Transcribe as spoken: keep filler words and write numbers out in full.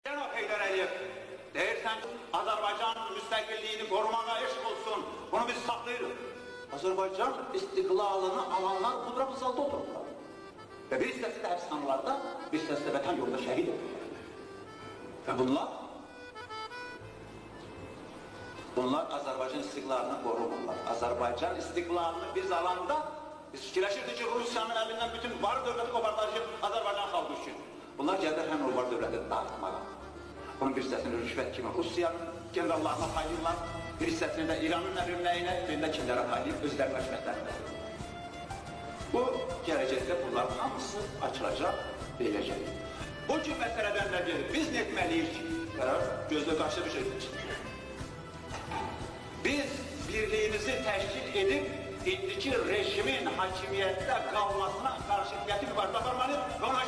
Cənab Heydər Əliyev, deyirsən Azərbaycan müstəqilliyini qorumağa eşq olsun, bunu biz saxlayırıq. Azərbaycan istiqlalını alanlar qudra salda otururlar. Və bir hissəsi də həbsxanalarda, bir hissəsi də vətən yolunda şəhid olurlar. Və bunlar, bunlar Azərbaycan istiqlalını qorumurlar. Azərbaycan istiqlalını biz alanda, biz fikirləşirdik ki, Rusiyanın əlindən bütün var dövləti qobardacaq Azərbaycan xalqı üçün. Bunlar gəldir həm o var dövləti dağıtmağa. Bunun bir hissəsini rüşvət kimi Rusiyanın generallarına paylayırlar, bir hissəsini də İranın əmrləyinə, birində kimlərə paylayıb özləri rüşvətlərində. Bu, gələcəkdə bunların hamısı açılacaq, deyiləcək. Bu ki, məsələdən də gelir, biz nə etməliyik? Gözlə qarşı bir şey. Biz birliyimizi təşkil edib, indiki rejimin hakimiyyətdə qalmasına qarşı qəti mübarizə aparmalıyıq və ona